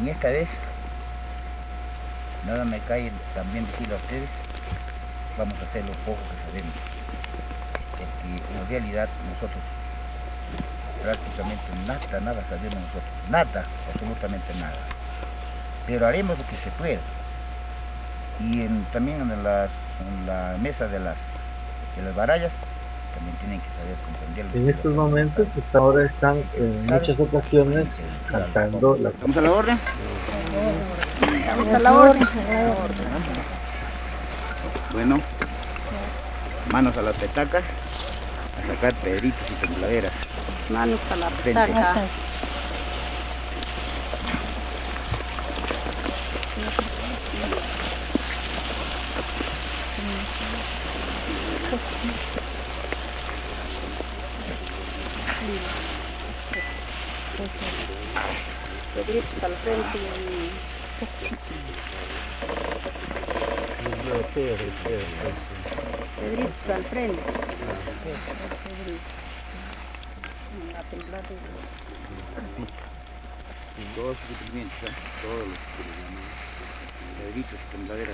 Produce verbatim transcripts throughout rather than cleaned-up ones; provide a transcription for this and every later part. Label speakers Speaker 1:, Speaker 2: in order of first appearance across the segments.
Speaker 1: en esta vez, nada me cae también decirlo a ustedes, vamos a hacer lo poco que sabemos. Porque en realidad nosotros prácticamente nada, nada sabemos nosotros, nada, absolutamente nada. Pero haremos lo que se pueda. Y en, también en, las, en la mesa de las, de las barallas, también tienen que saber comprenderlo.
Speaker 2: En estos momentos, hasta ahora están en muchas ocasiones cantando la...
Speaker 1: ¿Estamos a la orden?
Speaker 3: Estamos a la orden.
Speaker 1: Bueno, manos a las petacas, a sacar pedritos y tembladeras.
Speaker 3: Manos a la petaca. Pedritos al frente y... Pedritos al frente. La temblada.
Speaker 1: Todos los sentimientos, ¿eh? Todos los pedritos y tembladeras.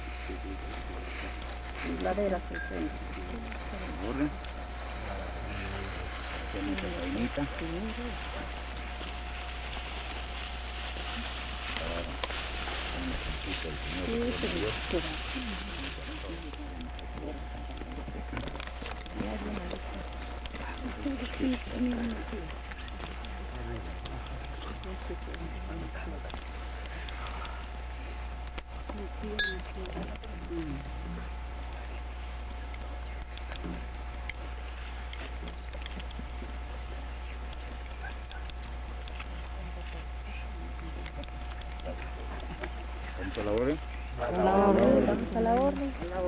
Speaker 3: Tembladeras al frente.
Speaker 1: ¿Orden? Hacemos la vainita. ¿Vamos a la orden?
Speaker 3: A la orden. Vamos a la orden.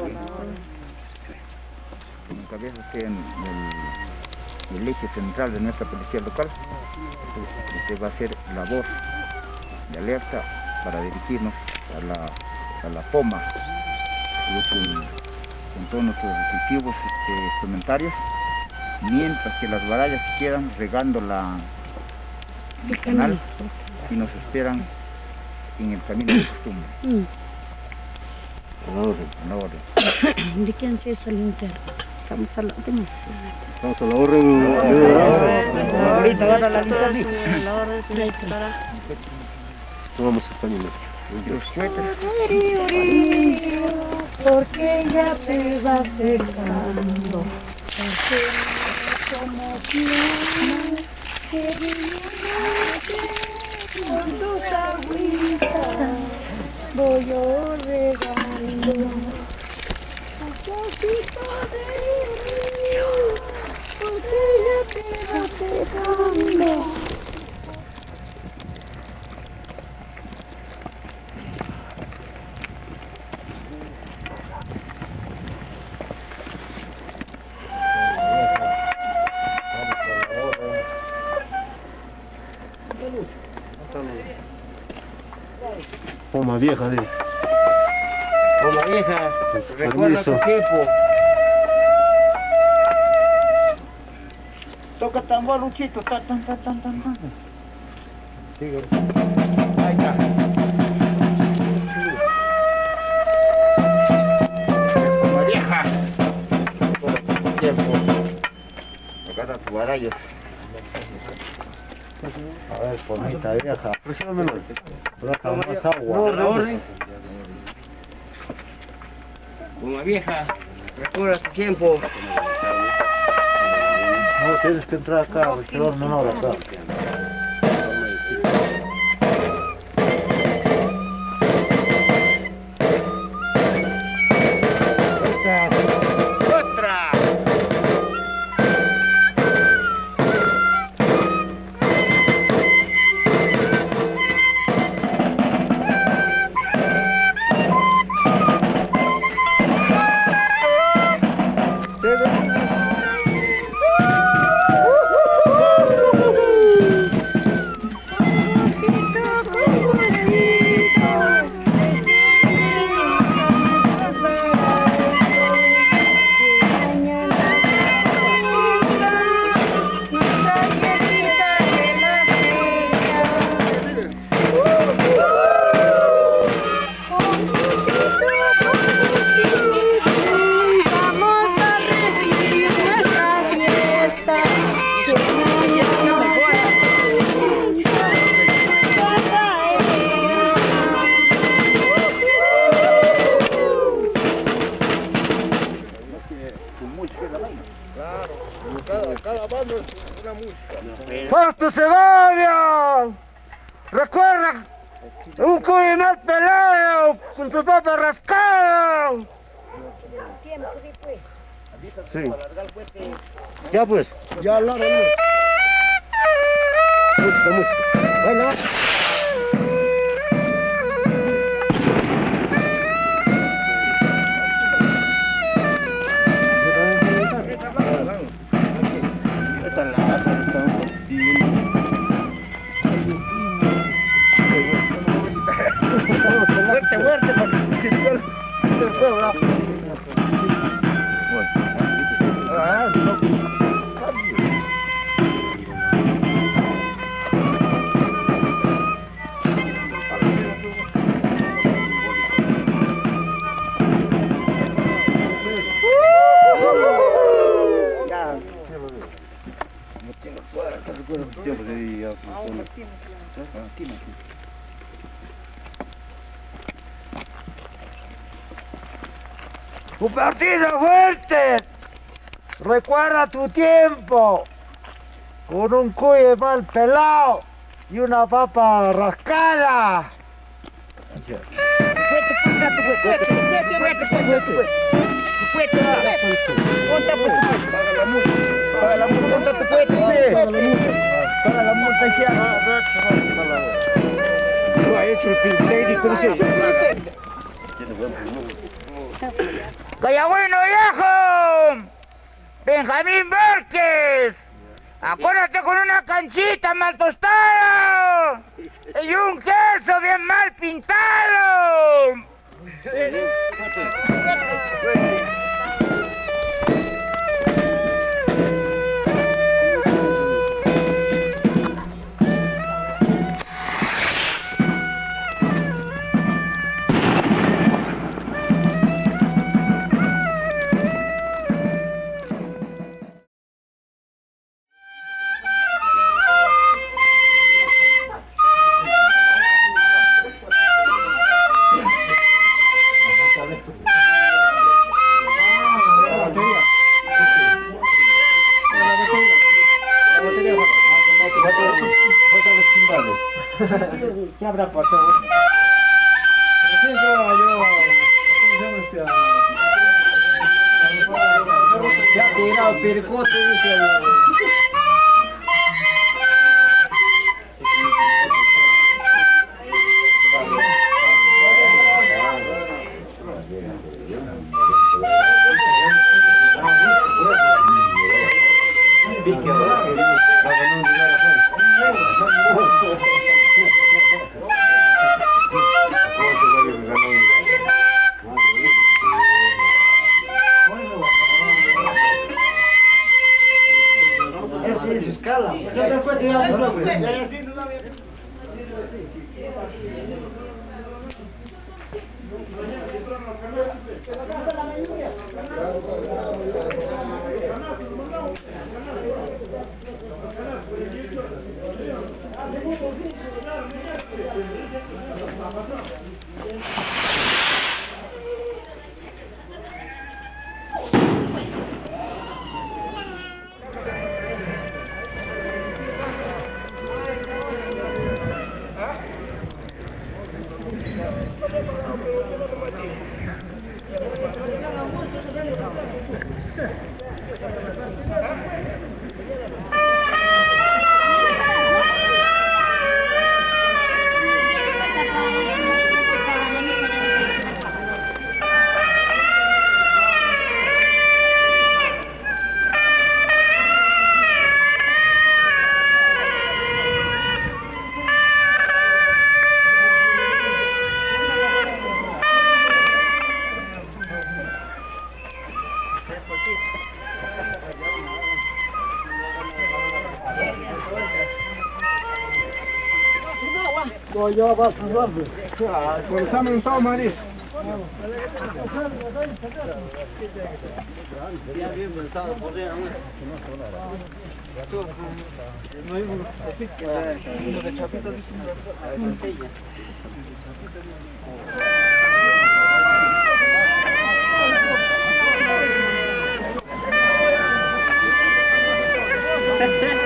Speaker 1: Como cabeza usted en el, el eje central de nuestra policía local, usted va a ser la voz de alerta para dirigirnos a la, a la POMA y con, con todos nuestros respectivos este, comentarios, mientras que las barallas quedan regando la, el canal y nos esperan en el camino de costumbre.
Speaker 4: Mm.
Speaker 1: A la orden, a la orden.
Speaker 4: ¿De quién se hizo el interno?
Speaker 3: Estamos a la orden.
Speaker 2: Vamos a la orden, señora.
Speaker 1: Ahorita van a la lista.
Speaker 3: La orden se le para.
Speaker 2: Tomamos el camino.
Speaker 1: Los cohetes.
Speaker 4: Porque ya te va acercando. Porque como tierra que viene con tus agüitas voy yo regando un poquito de río, porque ya te va acercando.
Speaker 2: Poma vieja, de.
Speaker 1: Poma vieja, recuerda tu
Speaker 2: Permiso.
Speaker 1: tiempo. Toca tambor, Luchito, tan, tan, tan, tan, tan, tan. Ahí está. Poma vieja. Recuerda tu tiempo. Acá está tu barallo.
Speaker 2: A ver, pomita vieja. Trata más agua.
Speaker 1: A la orden. Poma vieja, recuerda tu tiempo.
Speaker 2: No, tienes que entrar acá, regidor menor acá.
Speaker 1: ¡Otra! Cada, cada banda es una música.
Speaker 5: ¡Fausto Segovia! Recuerda, un cuy mal pelado, con tu papa rascada. Sí. Ya pues.
Speaker 1: Ya hablaron.
Speaker 5: Música, música. Baila. Fuerte, fuerte, porque el fuego, ¿no? Ah, no. Un partido fuerte. Recuerda tu tiempo. Con un cuy mal pelado y una papa rascada.
Speaker 1: Paga la multa. Paga la multa. Paga la multa y se haga.
Speaker 5: Lo ha hecho el técnico. ¡Callagüino viejo! ¡Benjamín Vázquez! Acuérdate con una canchita mal tostada y un queso bien mal pintado.
Speaker 2: ¿Qué habrá pasado? Ya ha tirado percote, dice el...
Speaker 1: No, ya va a salvar. Por examen no estaba Maris.
Speaker 2: Ya bien pensado, por día, ¿no? No hay uno. Así que uno de chapita dice una sencilla.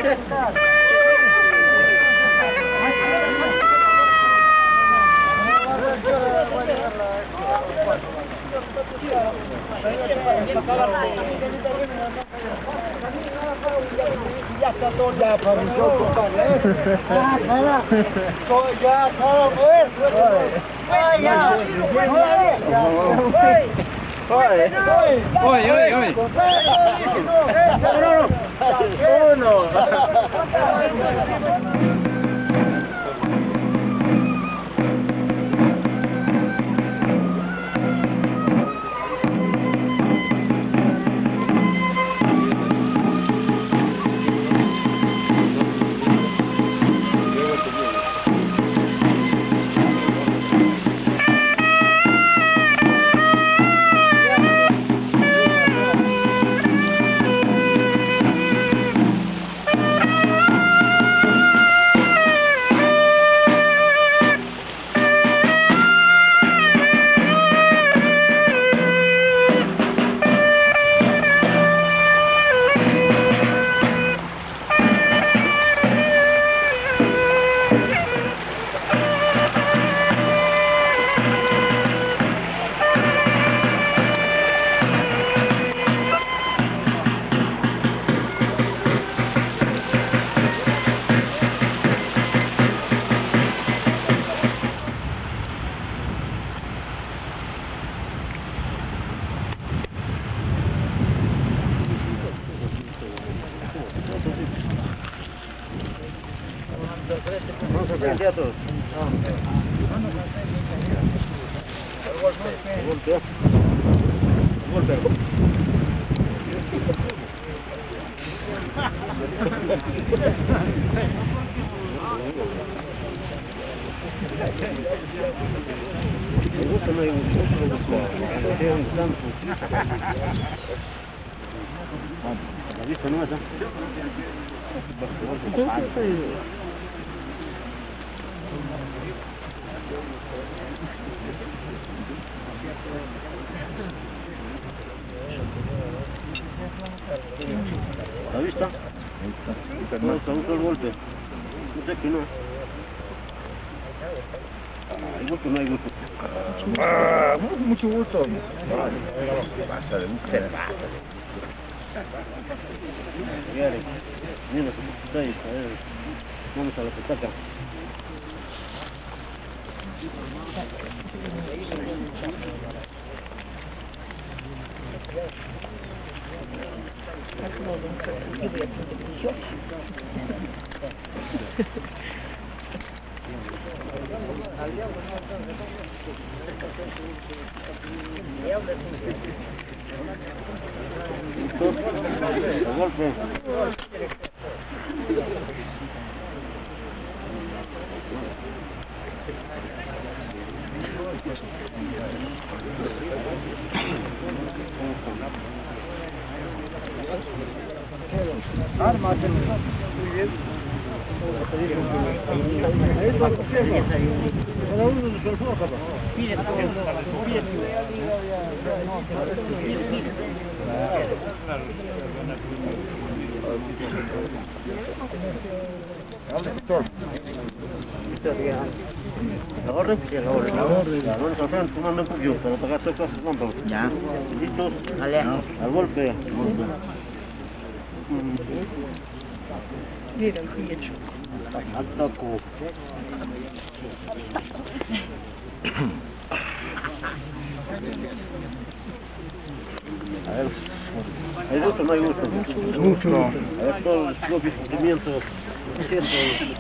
Speaker 6: Ya está todo. Ya apareció, compadre. Ya, cara. Ya, cara, pues. Ay, ya.
Speaker 7: Oye, oye, oye. Uno.
Speaker 6: Vamos a frente a todos. Golpe. Golpe. Me gusta, no hay gusto. No sé dónde están sus chicas. ¿La vista no es? ¿La vista? No, es un solo golpe. No sé que no. ¿Hay gusto o no hay gusto?
Speaker 1: Ah, mucho gusto.
Speaker 6: Mira, su detalles, a ver, vamos a la petaca. A golpe.
Speaker 1: Ármate. Muy bien. Vamos a pedir cada uno de su ropa. Pide, pide.
Speaker 6: ¿La orden? Sí, la orden. La orden. La orden, Safran, tomando un poquillo, para pagar todas las bombas.
Speaker 5: Ya.
Speaker 6: ¿Listos?
Speaker 5: Dale.
Speaker 6: Al golpe.
Speaker 3: Mira el tío.
Speaker 6: Ataco. A ver, ¿hay gusto o no hay gusto? Mucho. A ver, todos los propios sentimientos. Siento.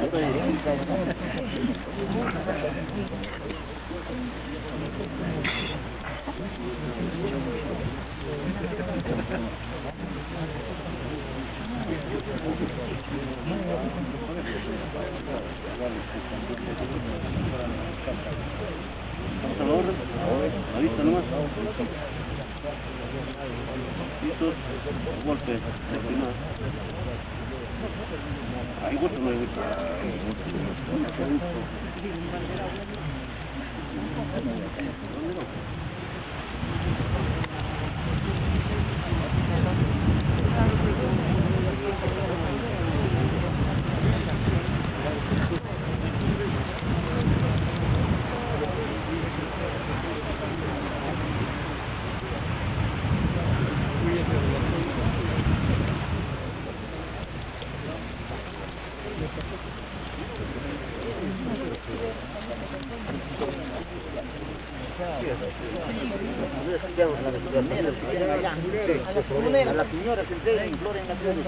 Speaker 6: Vamos a la orden. La vista nomás. Listos. Golpe. ¿Hay gusto o no hay gusto? Mucho gusto.
Speaker 1: A la señora se entreguen flores en la cruz.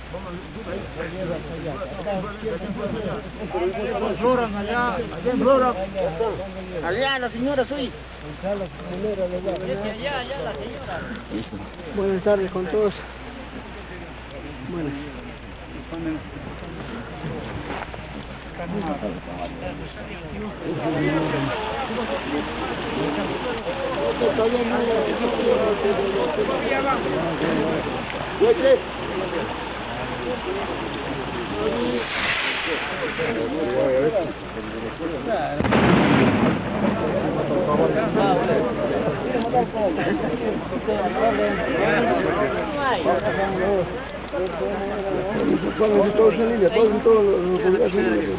Speaker 6: Floran allá, allá en Flora.
Speaker 1: Allá la señora soy.
Speaker 6: Buenas tardes con todos. Buenas. Todos, todos en línea, todos en todos los publicaciones.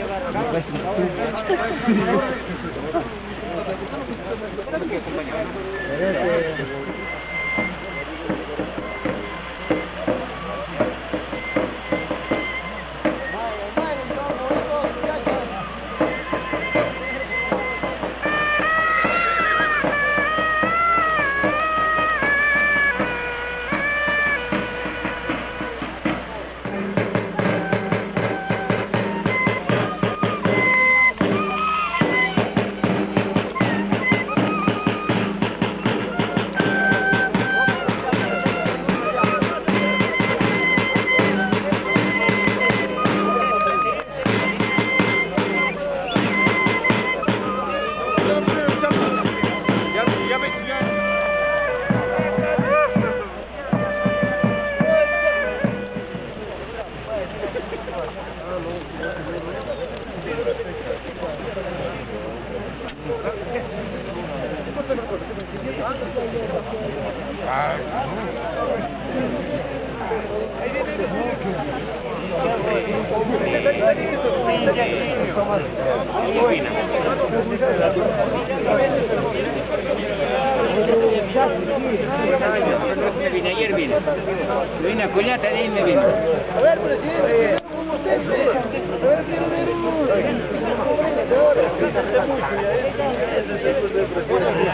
Speaker 5: Vine ayer, vine. Vine a Cuñata, de ahí me vine.
Speaker 6: A ver, presidente, primero con usted, ve. A ver, quiero ver un... Cómprense ahora, sí. Ese es el presidente.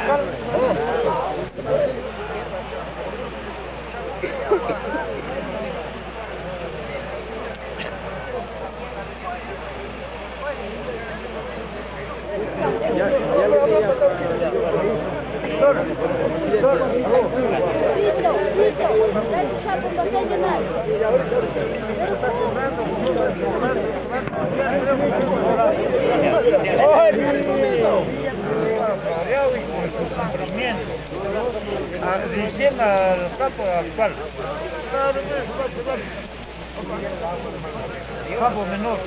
Speaker 1: Diciendo al capo actual. Capo menor.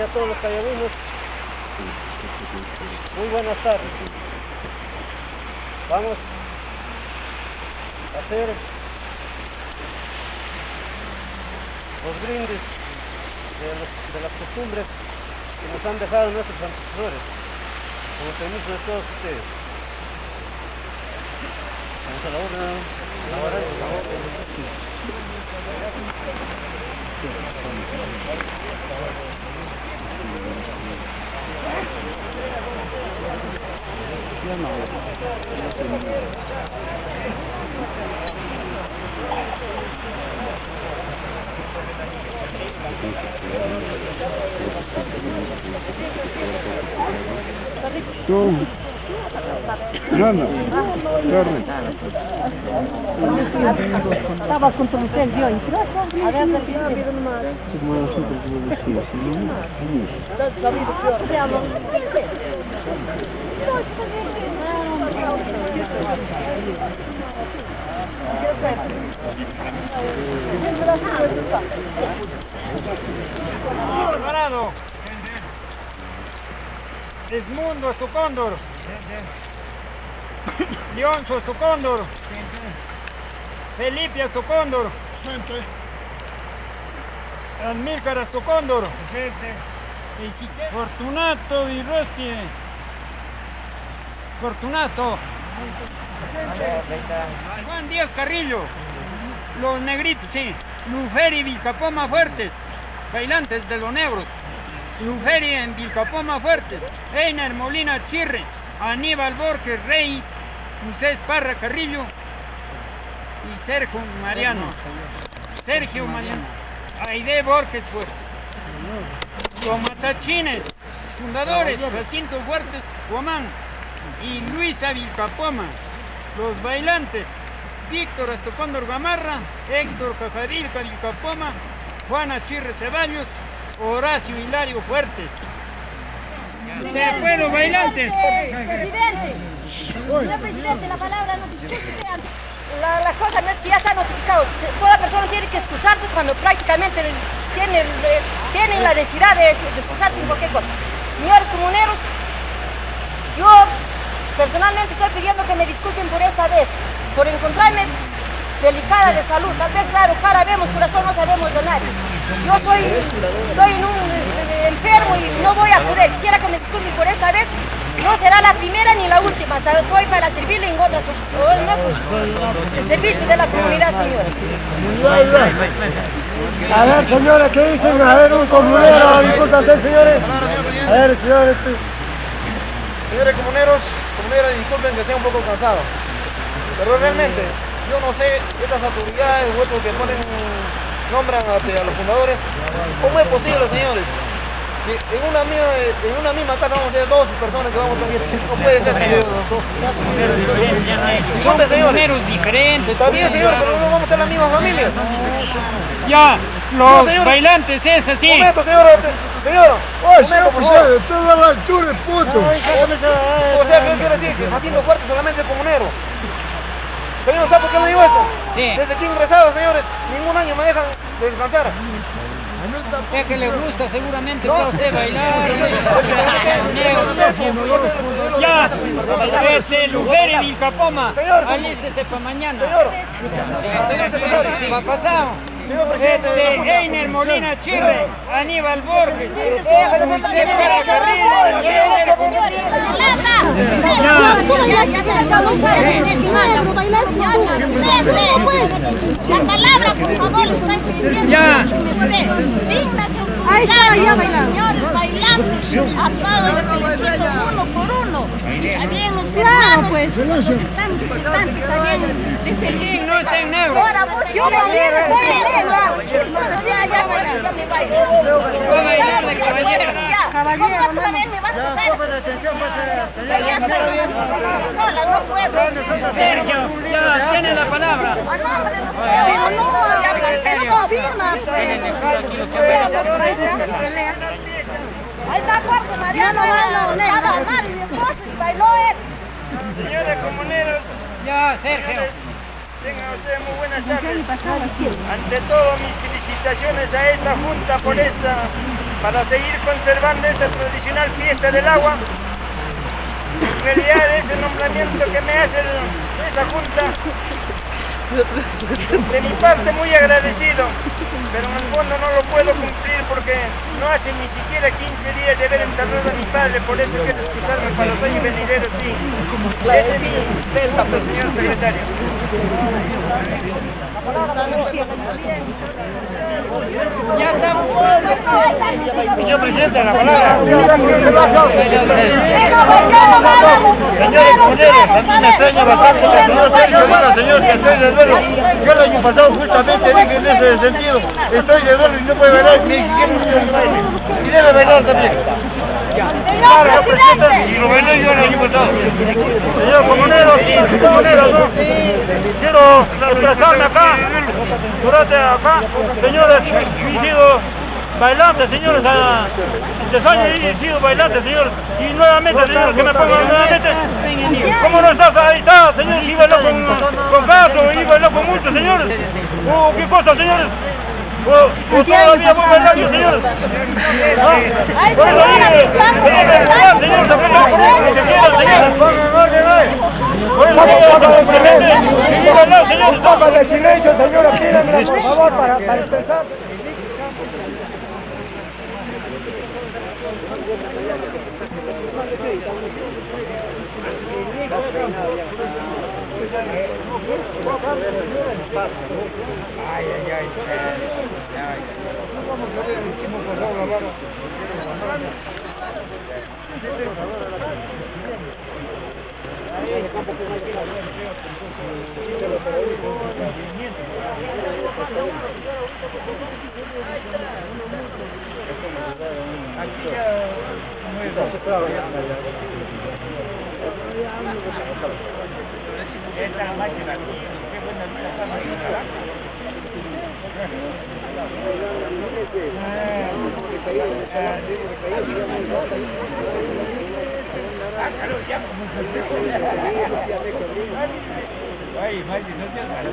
Speaker 6: todos los callavinos. Muy buenas tardes. Vamos a hacer los brindis de, los, de las costumbres que nos han dejado nuestros antecesores, con el permiso de todos ustedes. Vamos a la orden. La orden. La orden.
Speaker 2: Nada.
Speaker 4: Estaba junto a ustedes yo y creo que a ver del piso.
Speaker 8: Alvarado. Edmundo es tu cóndor. Leonzo es tu cóndor. Felipe es tu cóndor. Amílcar es tu cóndor. Fortunato y Rosti. Fortunato. Juan Díaz Carrillo. Los negritos, sí. Luferi, Vilcapoma Fuertes. Bailantes de los negros. Luferi en Vilcapoma Fuertes. Einer Molina Chirre. Aníbal Borges Reyes. José Parra Carrillo. Y Sergio Mariano. Sergio Mariano. Aide Borges Fuertes. Los Matachines. Fundadores. Jacinto Fuertes Guamán. Y Luisa Vilcapoma. Los bailantes. Víctor Astocóndor Gamarra, Héctor Cajadilca Vilcapoma, Juana Chirre Ceballos, Horacio Hilario Fuertes. ¿De acuerdo, bailantes?
Speaker 4: Presidente, señor presidente, la palabra notificación. La, la cosa no es que ya está notificado. Toda persona tiene que excusarse cuando prácticamente tienen, tienen la necesidad de, de excusarse en cualquier cosa. Señores comuneros, yo personalmente estoy pidiendo que me disculpen por esta vez, por encontrarme delicada de salud. Tal vez, claro, cara vemos, corazón no sabemos de nadie. Yo estoy, estoy en un, eh, enfermo y no voy a poder. Quisiera que me disculpen por esta vez. No será la primera ni la última. Hasta estoy para servirle en otras, en otros servicios de la comunidad, señores.
Speaker 6: A ver, señores, ¿qué dicen? A ver, un comunero, importante, señores. A ver, señores.
Speaker 9: Señores comuneros, comuneras, disculpen que esté un poco cansado, pero realmente yo no sé, estas autoridades o estos que ponen, nombran a, a los fundadores, ¿cómo es posible, señores? Que en una, misma, en una misma casa vamos a ser dos personas que vamos a tener, no puede ser, señor. Disculpe, señores.
Speaker 8: Diferentes.
Speaker 9: Está bien, señor, pero no vamos a estar las mismas familias.
Speaker 8: Ya, los
Speaker 9: No,
Speaker 8: bailantes es así.
Speaker 9: Un momento, señora. Señora,
Speaker 6: Oye,
Speaker 9: un momento, por
Speaker 6: pues,
Speaker 9: favor.
Speaker 6: toda la altura, puto.
Speaker 9: O sea, ¿qué quiere decir? Que haciendo fuerte solamente el comunero. Señor, ¿sabe por qué le digo esto?
Speaker 8: Sí.
Speaker 9: Desde que he ingresado, señores, ningún año me dejan descansar.
Speaker 8: Ya que le gusta seguramente
Speaker 9: No.
Speaker 8: para usted bailar.
Speaker 9: Ya,
Speaker 8: Ya, ese Lujeri Vilcapoma.
Speaker 9: Señor, señor.
Speaker 8: Alístese para mañana.
Speaker 9: Señor, señor secretario, sí.
Speaker 8: Va pasado.
Speaker 9: Señor presidente de la
Speaker 8: Este,
Speaker 9: Junta.
Speaker 8: Einer Molina Chirre, Aníbal Borges, José Parra
Speaker 4: La palabra, por favor, está pidiendo.
Speaker 8: Ya.
Speaker 4: Ahí está, ya bailando. Señores bailantes, a todos les felicito uno por uno. Está bien, los hermanos, pues, los que están visitantes, está bien.
Speaker 8: ¿Quién no está en negro?
Speaker 4: Ahora vos, yo también estoy en negro. Ya, ya, bailando, ya me bailo.
Speaker 8: Va a bailar de caballero.
Speaker 4: Caballero, otra vez me va a tocar. Ya, ya estoy sola, no puedo.
Speaker 8: Sergio, ya tiene la palabra.
Speaker 4: A nombre de ustedes, no, ya, pero confirma, pues. Ahí está, pelea. Ahí está Jorge Mariano, estaba mal mi esposo y bailó él.
Speaker 8: Señores comuneros. Ya, Sergio. Tengan ustedes muy buenas tardes. Ante todo, mis felicitaciones a esta Junta por esta, para seguir conservando esta tradicional fiesta del agua. En realidad, ese nombramiento que me hace el, esa Junta, de mi parte muy agradecido, pero en el fondo no lo puedo cumplir porque no hace ni siquiera quince días de haber enterrado a mi padre, por eso quiero excusarme para los años venideros, sí. Ese es mi punto, señor secretario. Ya estamos.
Speaker 9: Señor presidente, la palabra. Señores comuneros, a mí me extraña bastante que el señor Sergio diga, señor, que estoy de duelo. Yo el año pasado justamente dije en ese sentido, estoy de duelo y no puede bailar, me dijeron que y debe bailar también. Claro, presidente. Y lo bailé yo el año pasado.
Speaker 10: Señor comunero, comunero, ¿no? Quiero expresarme acá, durante acá, señores, he sido bailante, señores, a tres años he sido bailante, señores, y nuevamente, señores, que me pongan nuevamente, ¿cómo no estás? Ahí está, señor, y bailó con, con Castro, y bailó con muchos, señores, oh, qué cosa, señores. O, o todavía voy bailando, señores. ¿No? Por eso dije, señor, señor, se puede por lo que quieran, señores. Por eso dije, y bailar, señores.
Speaker 6: Póngale silencio, señora, pídamela, por favor, para, para expresar.
Speaker 5: Ay, ay, ay. Aquí ya no es esta máquina aquí, qué buena esta máquina. Ay, Maggi, no seas malo.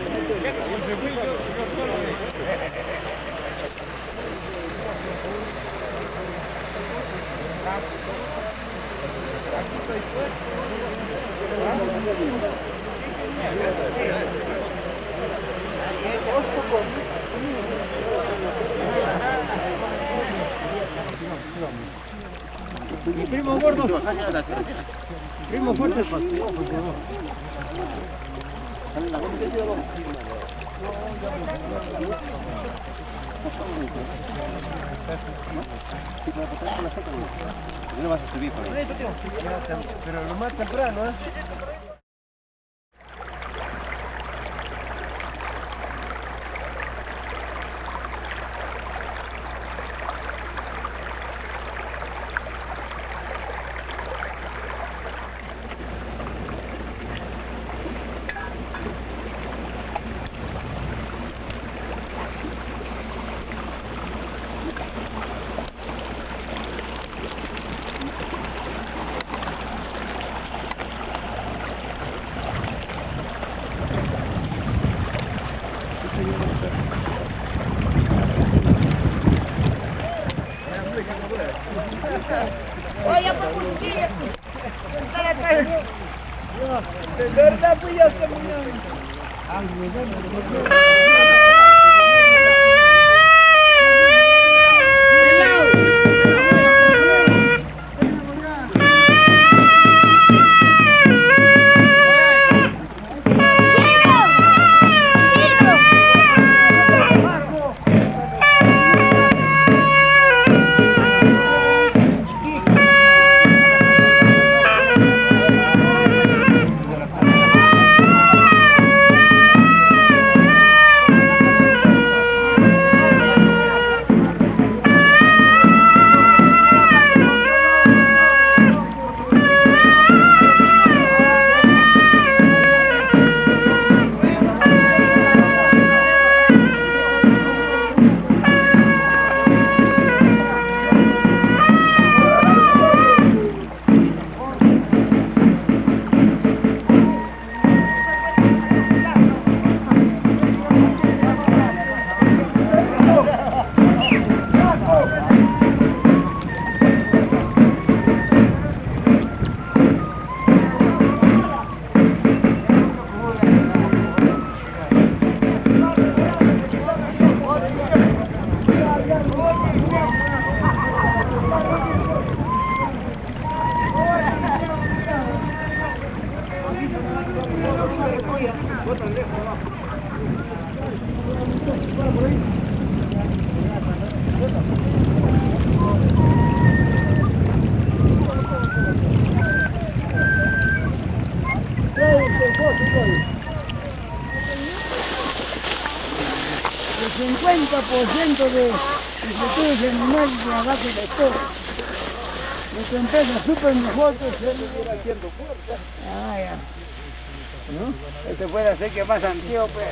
Speaker 6: Mi primo gordo, primo fuerte,
Speaker 11: no vas a subir por ahí.
Speaker 6: Pero lo más temprano, ¿eh?
Speaker 5: Oye, por Purquilla. De verdad, pues ya está muy
Speaker 6: bulla, botan lejos abajo.
Speaker 11: El cincuenta por ciento de institutos animales de la vaca de todo. Nuestra empresa súper mejor que se le hubiera haciendo fuerza.
Speaker 5: Ah, ya. ¿No? Este puede hacer que más antiguo, pues.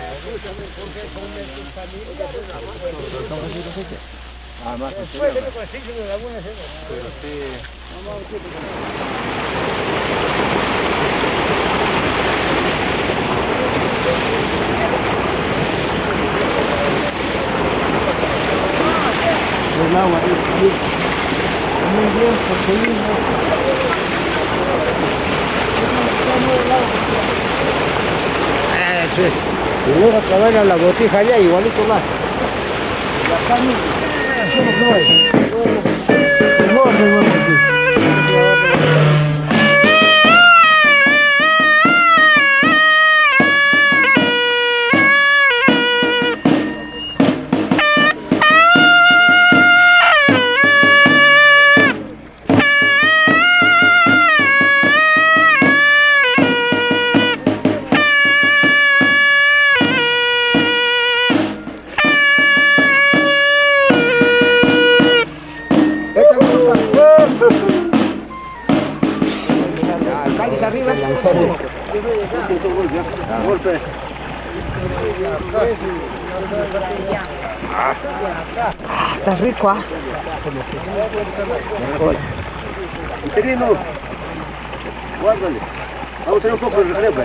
Speaker 5: Ah, más antiguo. Pero sí.
Speaker 11: El agua es muy bien proteína.
Speaker 5: Ah, sí. Y luego acabar a la botija allá, igualito más.
Speaker 11: La carne, no es. No, no, no.
Speaker 6: Golpe.
Speaker 12: Ah, está rico, ¿ah?
Speaker 6: Interino, guárdale. Vamos a tener un poco de recreo.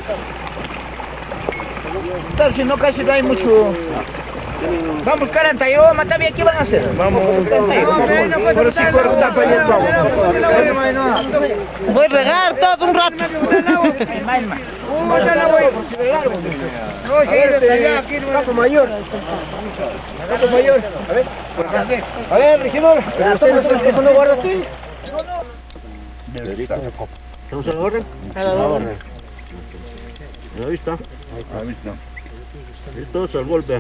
Speaker 5: Claro, si no, casi no hay mucho. Vamos a buscar a Antayoma, también, ¿qué van a hacer? Vamos,
Speaker 6: pero si puedo tapar el pavo.
Speaker 12: Voy a regar todo un rato.
Speaker 6: No, si eres allá, aquí Paco Mayor. Paco Mayor. A ver. A ver, regidor. ¿Usted no, eso no guarda aquí?
Speaker 9: ¿Estamos a la orden?
Speaker 12: A la orden.
Speaker 9: Ahí está.
Speaker 6: Ahí está.
Speaker 9: Listos al golpe.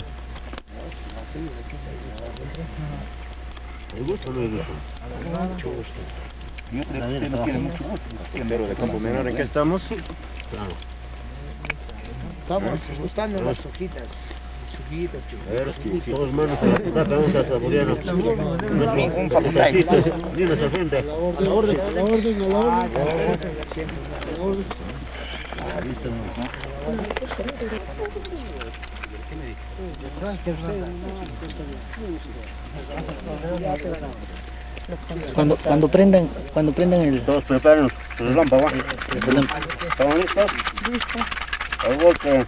Speaker 9: ¿El gusto o no el gusto? Mucho gusto.
Speaker 6: Yo creo que usted no tiene mucho gusto.
Speaker 9: Pero de Campo Menor, ¿en qué estamos? Claro.
Speaker 11: Estamos gustando las hojitas.
Speaker 9: A ver, si todos manos a la vamos a saborear un papacito. Dinos al frente.
Speaker 11: A la orden, a la orden, a la orden.
Speaker 12: Cuando, cuando prendan, cuando prendan el...
Speaker 9: Todos preparen el lámpara. ¿Estamos listos? Listo. Al golpe.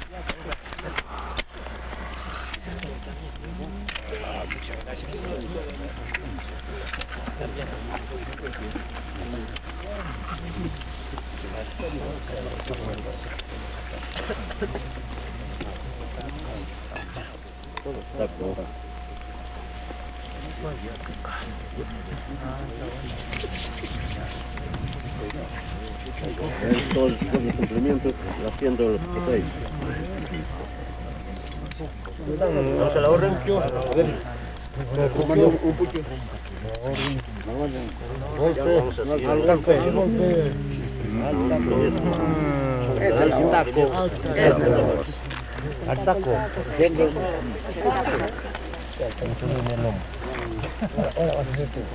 Speaker 9: Todos los cumplimientos, haciendo los seis. Vamos a la orden. A ver. Un pucho. Vamos a seguir. Al golpe. Al taco. Al taco. Ahora vas a hacer tú.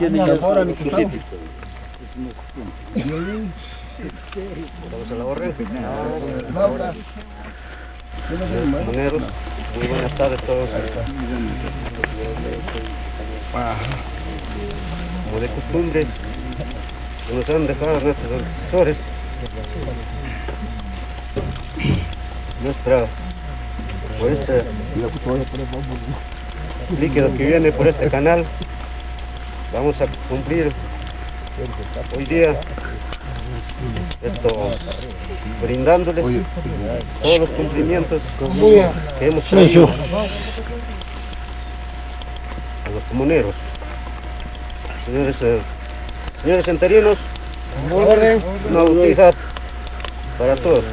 Speaker 7: tienen ya su sitio.
Speaker 6: Vamos a la orden. Comuneros, muy buenas tardes a todos. Como de costumbre, que nos han dejado nuestros antecesores, nuestra, por este líquido que viene por este canal, vamos a cumplir hoy día esto, brindándoles todos los cumplimientos que hemos traído a los comuneros. Señores, eh, señores entarinos, una botija para todos.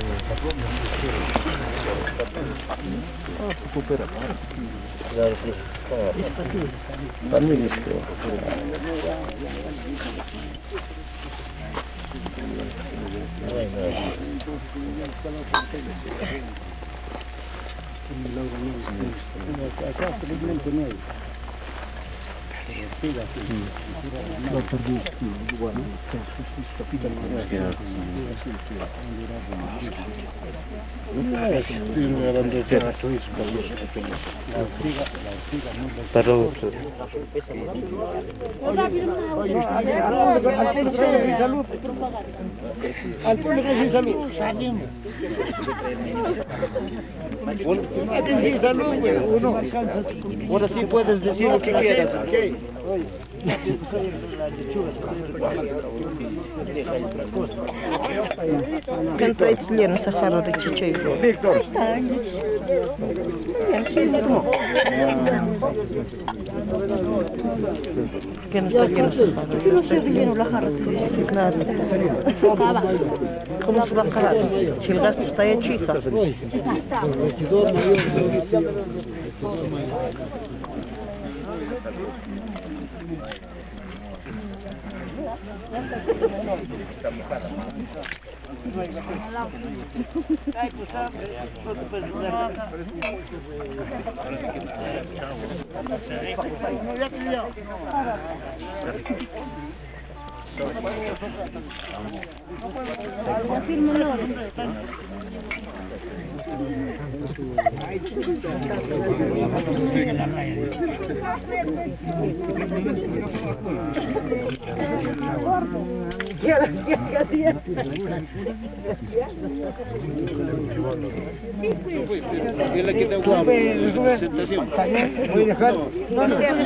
Speaker 6: Perdón.
Speaker 11: Al público sin salud. Sin salud, uno.
Speaker 8: Ahora sí puedes decir lo que quieras.
Speaker 12: Entra lleno esa jarra de chicha.
Speaker 11: Víctor.
Speaker 12: Que no está lleno esa jarra.
Speaker 3: Yo no sé de lleno la jarra.
Speaker 12: Claro. ¿Cómo se va a acabar? Si el gasto está hecho, hija.
Speaker 11: Voy a dejar. No,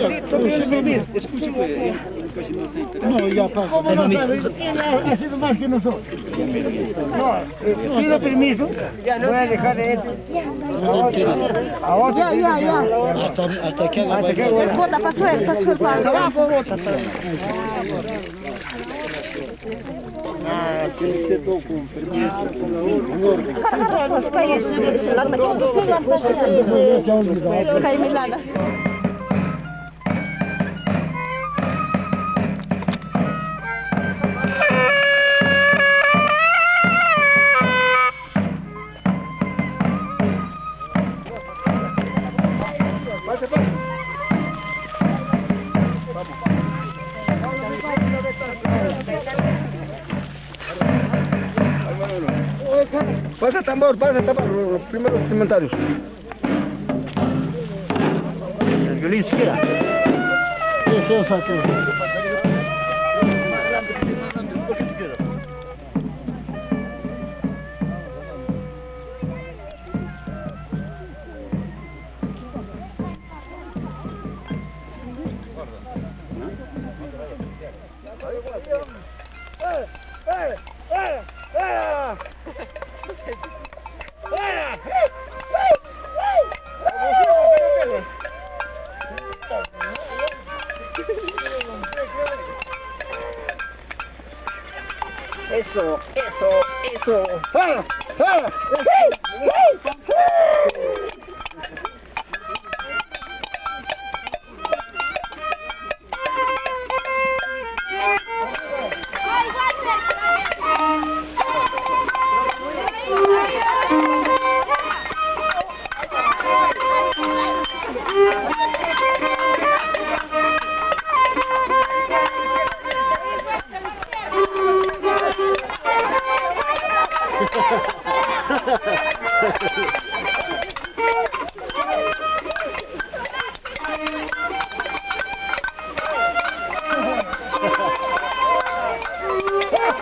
Speaker 11: no, ya pasa. ¿Cómo no sabe? Él ha sido más que nosotros. No, eh, pido permiso. Voy a dejar de esto. A otro. Ya, ya, ya. Hasta, hasta que haga. Hasta que haga.
Speaker 3: Bota, pasó él, pasó el palo.
Speaker 11: Abajo, bota.
Speaker 7: Ah, tiene que ser todo con permiso, con la orden.
Speaker 3: Pues cae ese lado. Sigan, pues. Cae mi lana.
Speaker 6: Pasa tambor, pasa tambor, los primeros comentarios. El violín se queda.
Speaker 11: ¿Qué es eso aquí?
Speaker 5: Eso, eso, eso. ¡Ah! ¡Ah!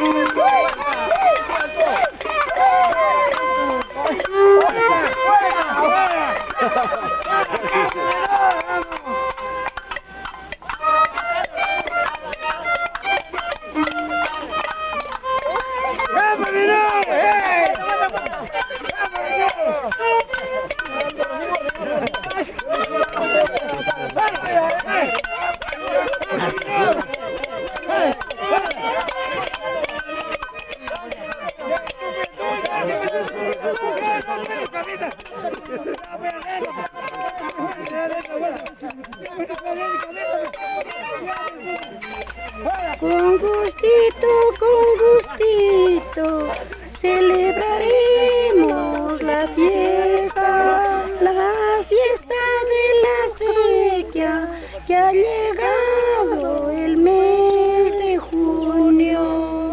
Speaker 13: Con gustito, con gustito, celebraremos la fiesta, la fiesta de la sequía, que ha llegado el mes de junio.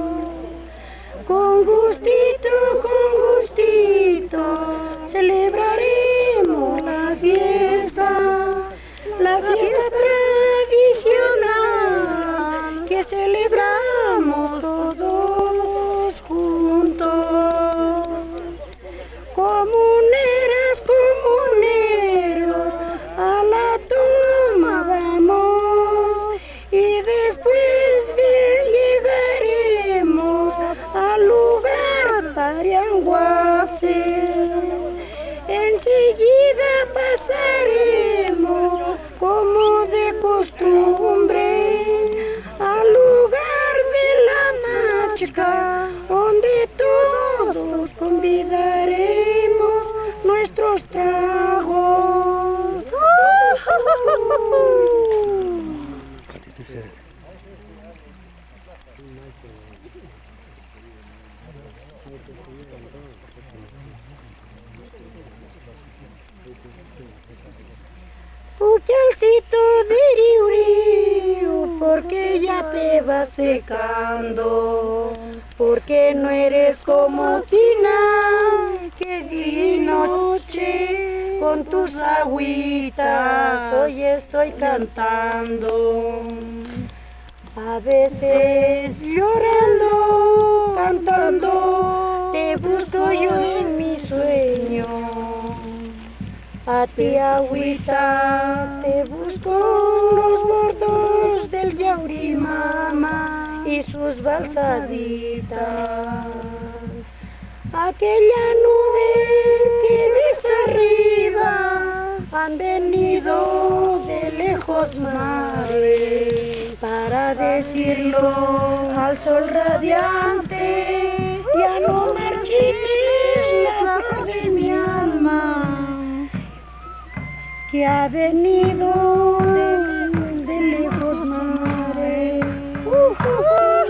Speaker 13: Con gustito, con gustito, celebraremos la fiesta, la fiesta tradicional que celebramos todos juntos. Comuneras, comuneros, a la toma vamos y después bien llegaremos al lugar Parianguase. Enseguida pasaremos como de costumbre al lugar de la machica, donde todos convidaremos nuestros tragos. Puchalcito de riu, riu, porque ya te vas secando, porque no eres como Tina, que día y noche con tus agüitas hoy estoy cantando. A veces llorando, cantando, te busco yo en mi sueño. A ti, agüita, te busco los bordos del Yaurimama y sus balsaditas. Aquella nube que ves arriba han venido de lejos mares para decirlo al sol radiante: ya no marchites la flor de mi alma, que ha venido de, de lejos mares. Uh, uh, uh.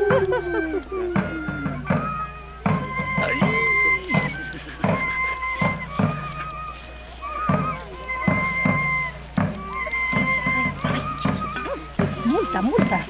Speaker 13: Multa, multa.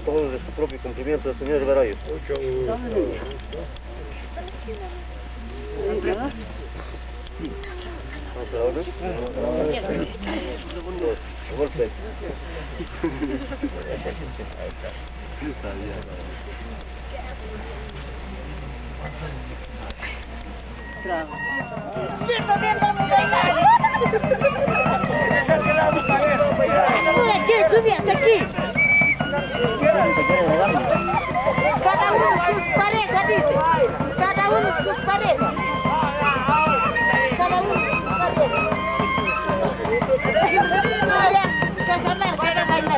Speaker 7: todo de su propio cumplimiento, señor Barayos. Mucho gusto. ¿Vamos a la orden? Golpe.
Speaker 4: Aquí, sube hasta aquí. Cada uno sus parejas, dice. Cada uno sus parejas. Cada uno sus parejas. Cajamarca, que haga bailar.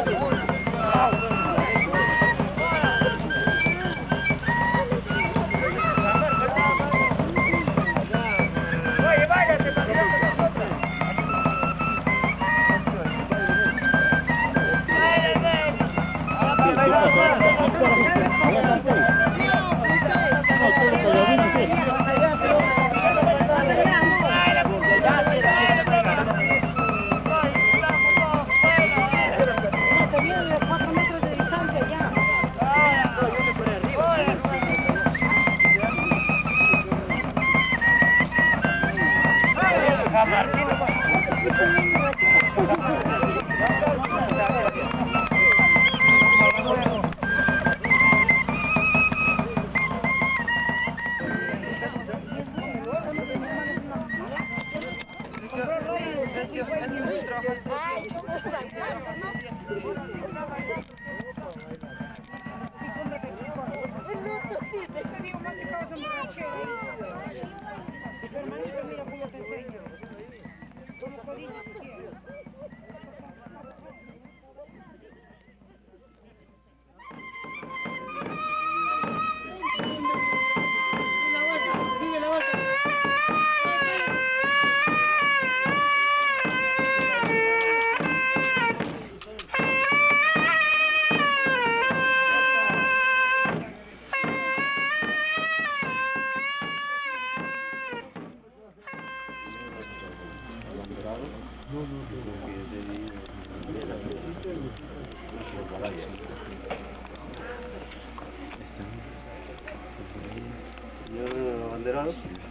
Speaker 7: Señor abanderado.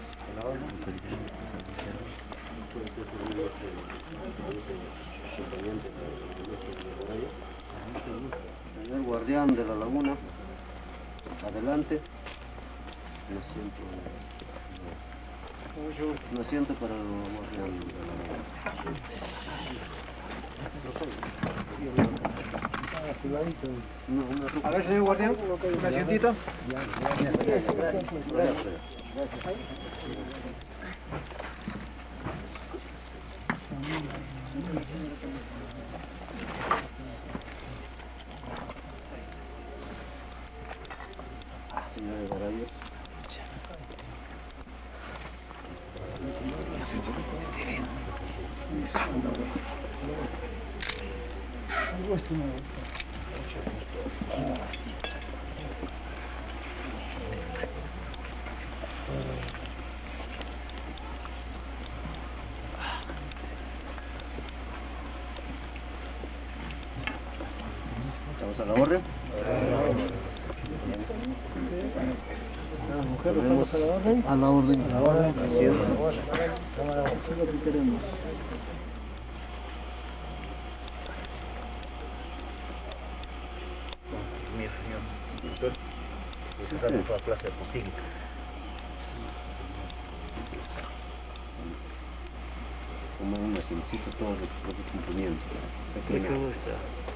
Speaker 7: Señor guardián de la laguna, adelante. Un asiento, un asiento para el guardián de la laguna.
Speaker 6: A ver, señor guardián, un asientito.
Speaker 7: Señor Barayos. Estamos a la orden.
Speaker 11: Las mujeres estamos a la orden.
Speaker 7: A la orden.
Speaker 11: A la orden.
Speaker 7: Haciendo.
Speaker 11: Eso es lo que queremos.
Speaker 7: Mi señor doctor, necesario toda clase de técnica. Como un asientito todos de su propio cumplimiento. Mucho gusto.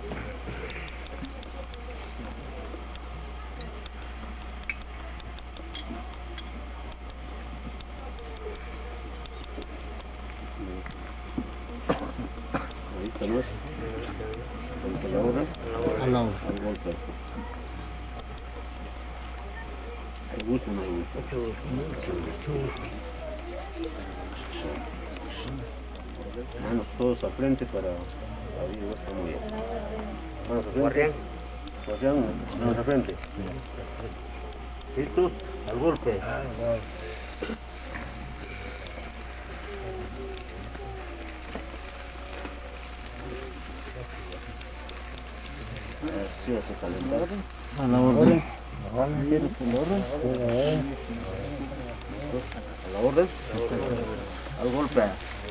Speaker 7: Ahí estamos. ¿A la hora?
Speaker 11: A la hora.
Speaker 7: Al golpe. ¿Hay gusto o no hay gusto? Mucho gusto. Manos todos al frente para... Ahí está muy bien. Manos al frente. Guardián. Guardián, manos al frente. ¿Listos? Al golpe. Sí, hace calentar.
Speaker 2: A la orden.
Speaker 7: ¿Quieres el orden? A la orden. Al golpe.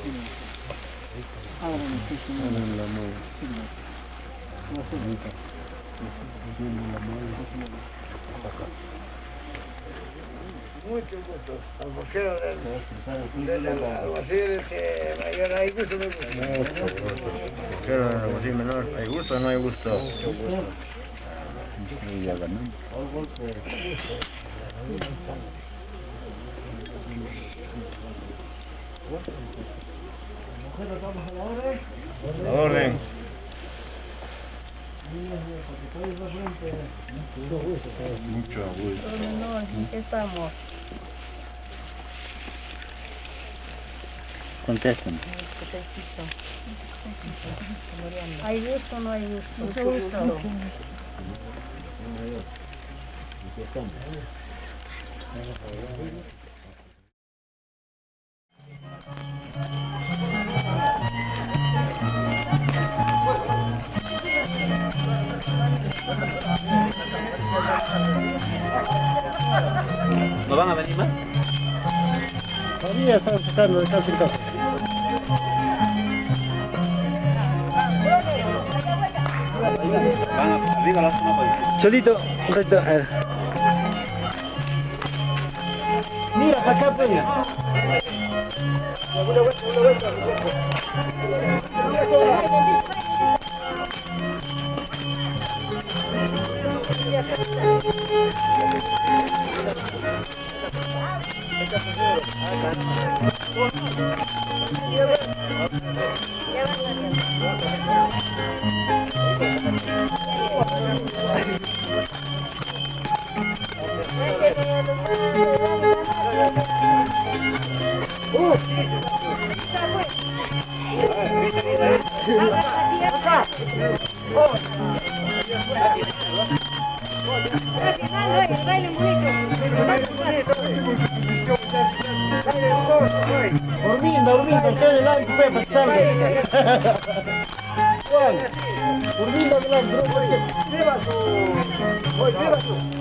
Speaker 11: Mucho gusto. Al boxeo del, del alguacil que mayor hay gusto, no hay gusto.
Speaker 9: Boxeo del alguacil menor, ¿hay gusto o no hay gusto?
Speaker 1: Y ya ganó.
Speaker 9: La orden. Mucho gusto.
Speaker 3: Estamos.
Speaker 1: Contesten.
Speaker 3: ¿Hay gusto o no hay gusto?
Speaker 13: Mucho gusto.
Speaker 14: ¿No van a venir más?
Speaker 6: Todavía están sacando de casa en casa.
Speaker 14: Van arriba la zona.
Speaker 6: Cholito, un ratito. eh. Mira, para acá, pues. Durmiendo, durmiendo, usted adelante, pues, para que salga. ¿Cuál? Durmiendo adelante, no puede ser. ¡Viva su! ¡Oye, viva su!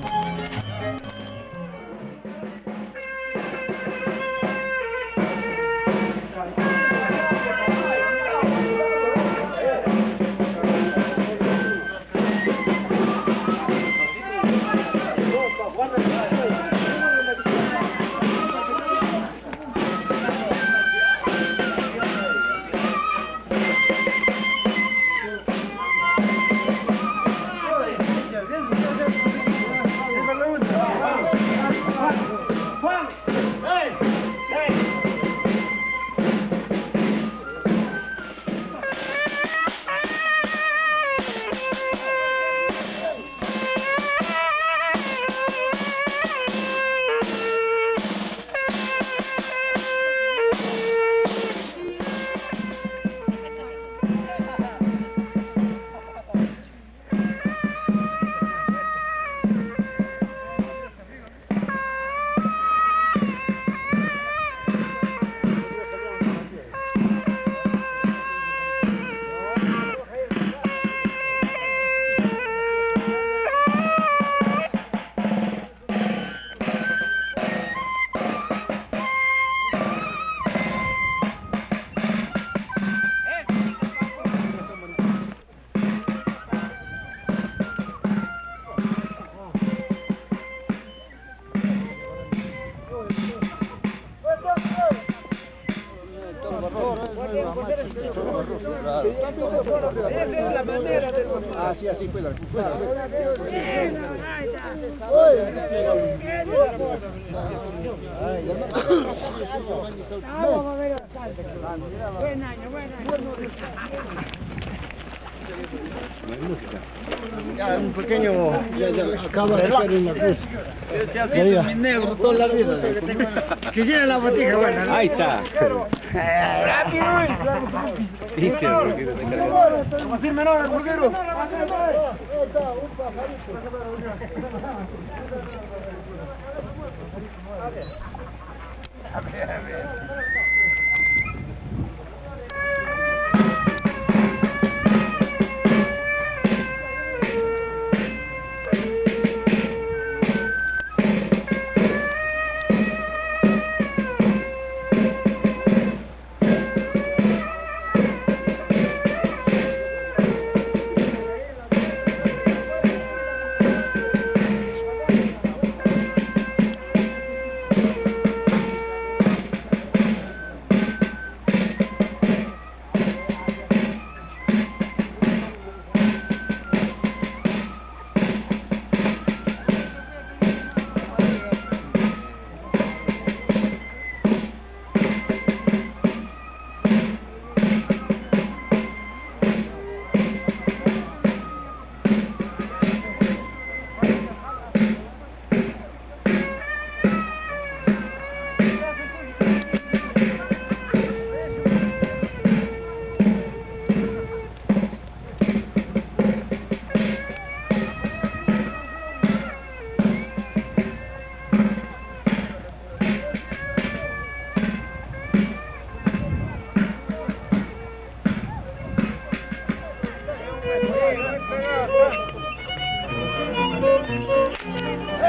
Speaker 6: Esa es la manera de dormir. Así, así, cuídalo.
Speaker 11: Buen año, buen año.
Speaker 6: Ya, un pequeño. Ya, ya, acaba de caer en la cruz.
Speaker 11: Se ha sido mi negro toda la vida. Quisiera la botija, bueno.
Speaker 14: Ahí está.
Speaker 11: Rápido,
Speaker 6: Vamos a decir menor al burguero.
Speaker 11: A ver, a ver.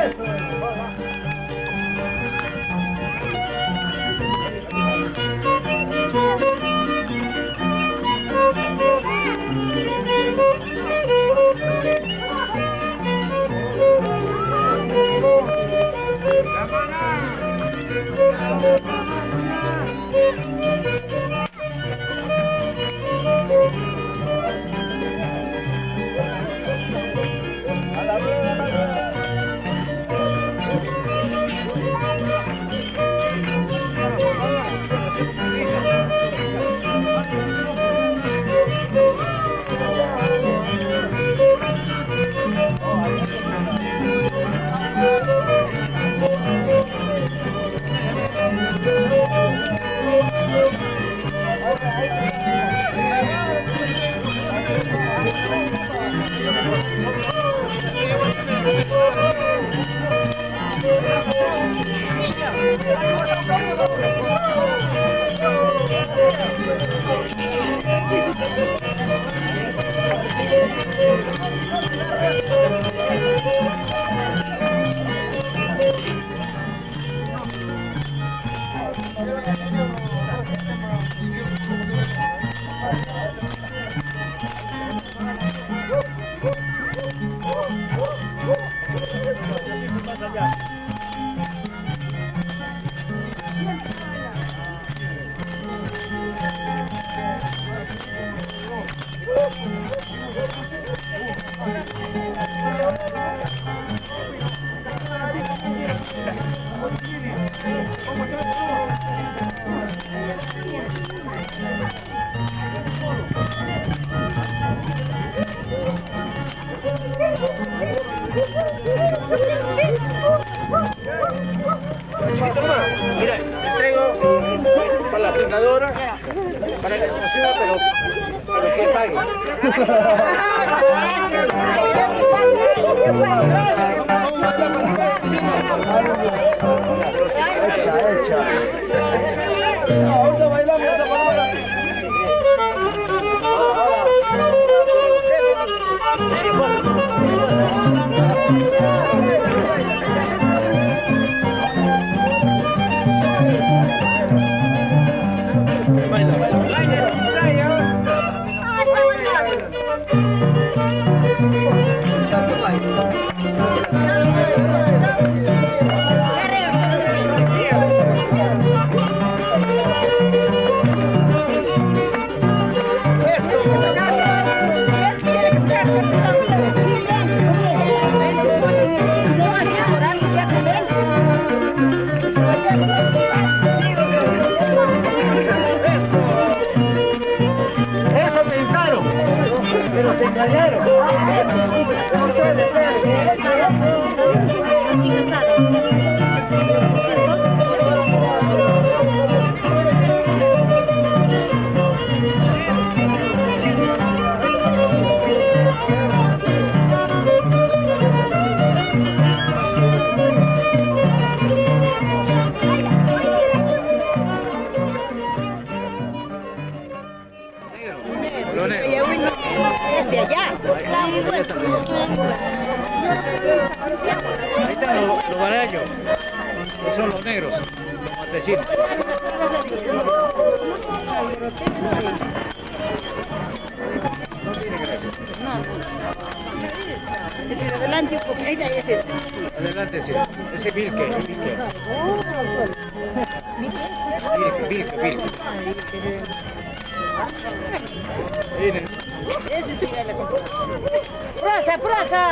Speaker 9: Mira, entrego para la picadora, para la cocina, pero, pero que pague. Hecha, hecha. Ahorita bailamos, ahorita bailamos. Eso pensaron, pero se engañaron.
Speaker 4: De allá.
Speaker 15: Ahí están los, los barayos, que son los negros, los montesinos.
Speaker 4: Ese de adelante un poco, ahí está, ese es.
Speaker 15: Adelante, ese, ese Vilque, Vilque. Vilque, Vilque, Vilque. Miren.
Speaker 4: ¡Prosa, prosa!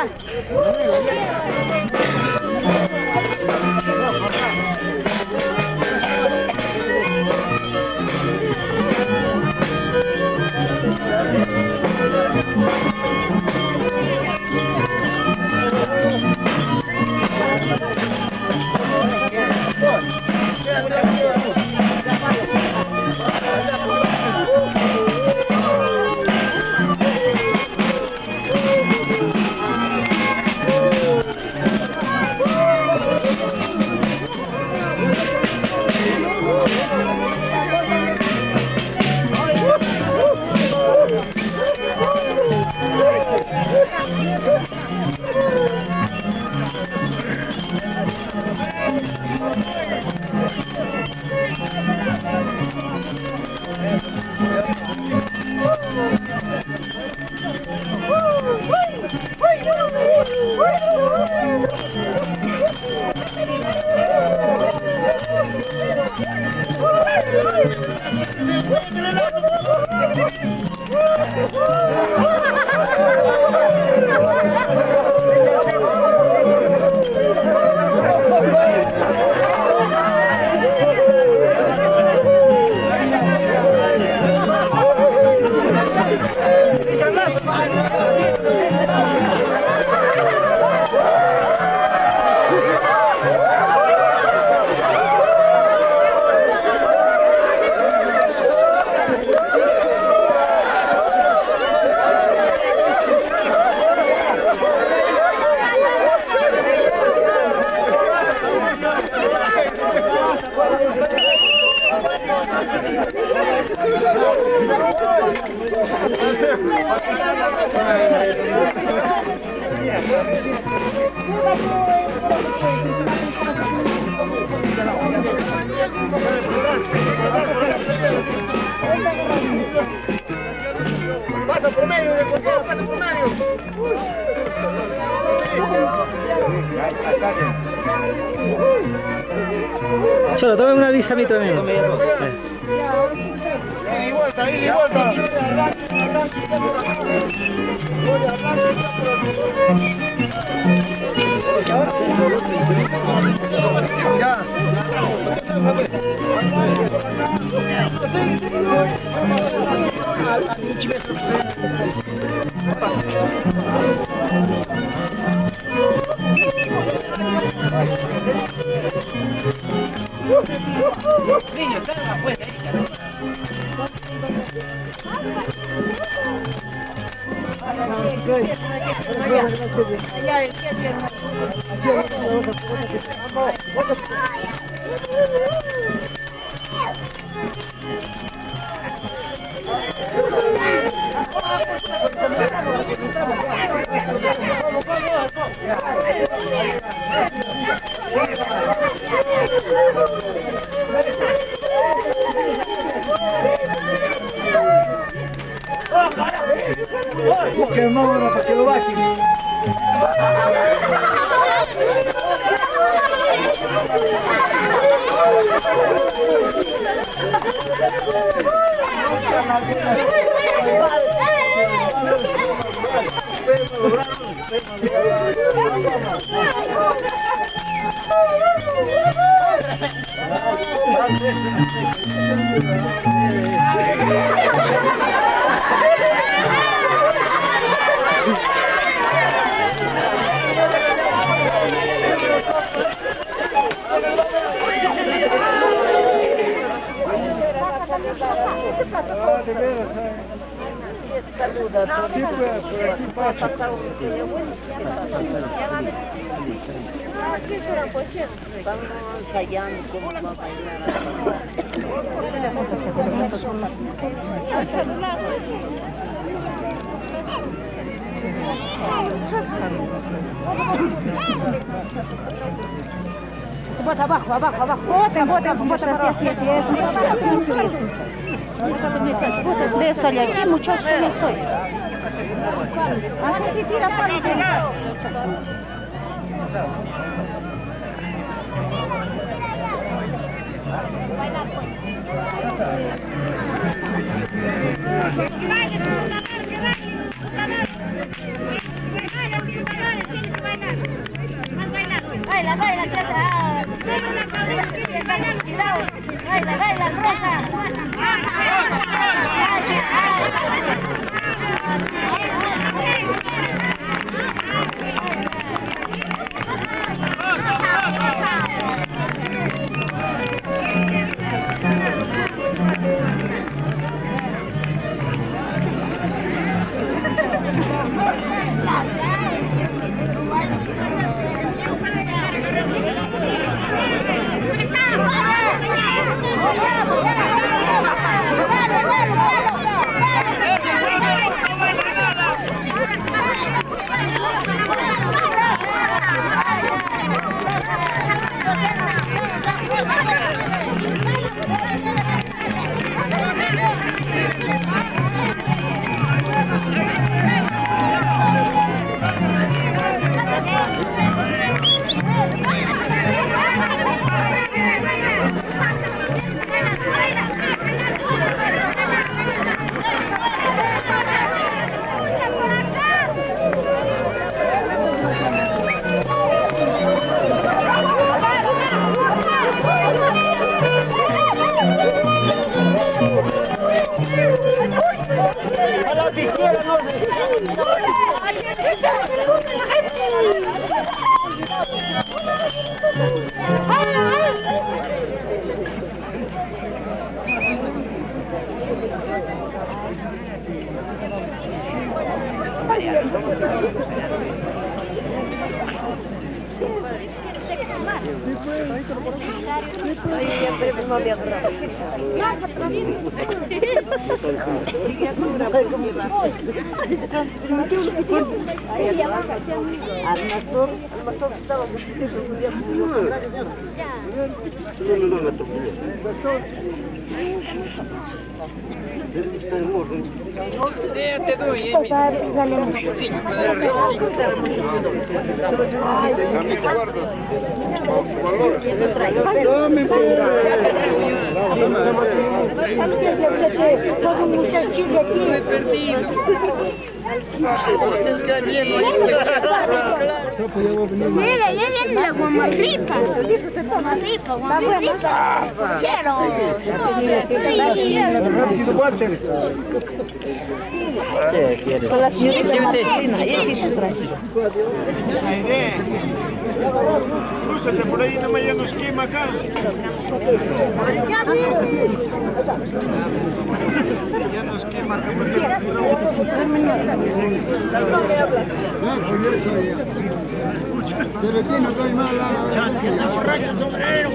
Speaker 6: Pasa por medio, de cualquiera, pasa por medio.
Speaker 16: Cholo, tome una visa a mí también.
Speaker 6: Ida y vuelta, ida y vuelta. Ya.
Speaker 15: Niños, salgan pues de ahí,
Speaker 11: Busca el móvil para que lo bajen. Saluda a todos. Sí, pues, por aquí pasa.
Speaker 12: Estamos ensayando cómo va a bailar.
Speaker 4: Bota abajo, abajo, abajo. Bota, bota, bota, así, así, así. Désale aquí, muchachos, no estoy. Así sí tira para allá. Baila, baila, chata. Baila, baila, rosa.
Speaker 17: Te doy,
Speaker 13: Mira, ya viene la guamarripa. Se toma ripa, guamarripa. Quiero.
Speaker 17: Con la señorita Martina.
Speaker 10: Crúzate por ahí, no me nos quema acá.
Speaker 13: Ya viene.
Speaker 10: Ya nos quema acá.
Speaker 11: Pero aquí no estoy mala.
Speaker 10: Borracho, sombrero.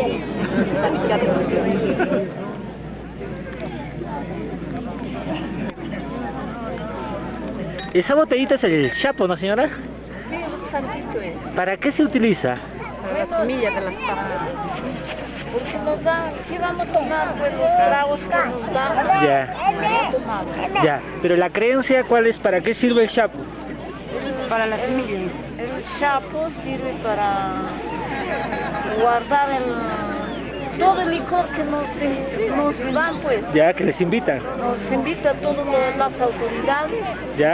Speaker 16: Esa botellita es el chapo, ¿no, señora?
Speaker 12: Sí, un salpito es.
Speaker 16: ¿Para qué se utiliza?
Speaker 12: Para la semilla de las papas. Porque nos dan, ¿qué vamos a tomar? Pues los tragos que nos dan.
Speaker 16: Ya. Ya. Pero la creencia, ¿cuál es? ¿Para qué sirve el chapo?
Speaker 12: Para la semilla. El chapo sirve para guardar el, todo el licor que nos, nos dan, pues.
Speaker 16: Ya, que les invitan.
Speaker 12: Nos invita a todas las autoridades.
Speaker 16: Ya.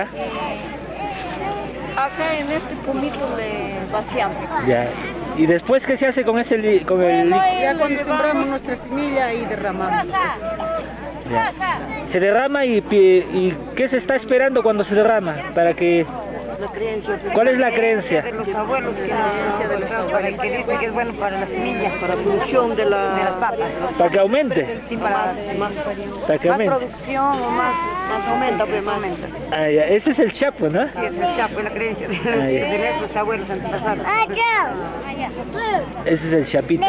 Speaker 12: Y acá en este pomito le vaciamos.
Speaker 16: Ya. ¿Y después qué se hace con ese li con el
Speaker 12: Bueno,
Speaker 16: li
Speaker 12: ya cuando sembramos nuestra semilla y derramamos.
Speaker 16: Ya. Se derrama y, y ¿qué se está esperando cuando se derrama? Para que...
Speaker 12: La creencia.
Speaker 16: ¿Cuál es la creencia?
Speaker 12: De los abuelos, que la creencia de los abuelos, que dice que es bueno para las semillas, para la producción de, la, de las papas.
Speaker 16: Para que aumente.
Speaker 12: Sí, para más, más,
Speaker 16: para que
Speaker 12: más
Speaker 16: aumente.
Speaker 12: producción o más, más aumenta, pues más aumenta.
Speaker 16: Ah, ya. Ese es el chapo, ¿no?
Speaker 12: Sí, es el chapo, es la creencia de,
Speaker 16: ah,
Speaker 12: de nuestros abuelos antepasados.
Speaker 16: Ese es el chapito.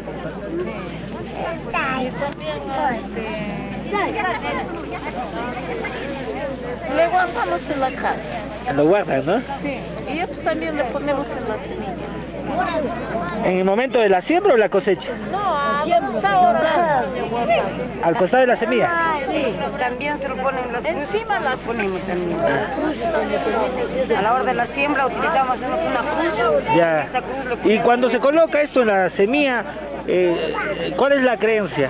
Speaker 12: Le guardamos en la casa.
Speaker 16: Lo guardan, ¿no?
Speaker 12: Sí, y esto también le ponemos en la semilla.
Speaker 16: ¿En el momento de la siembra o la cosecha?
Speaker 12: No, al costado de la semilla guardada.
Speaker 16: ¿Al costado de la semilla?
Speaker 12: Sí, también se lo ponen las cruces. Encima las ponemos también. A la hora de la siembra utilizamos una cruz.
Speaker 16: Ya. Y cuando se coloca esto en la semilla, eh, ¿cuál es la creencia?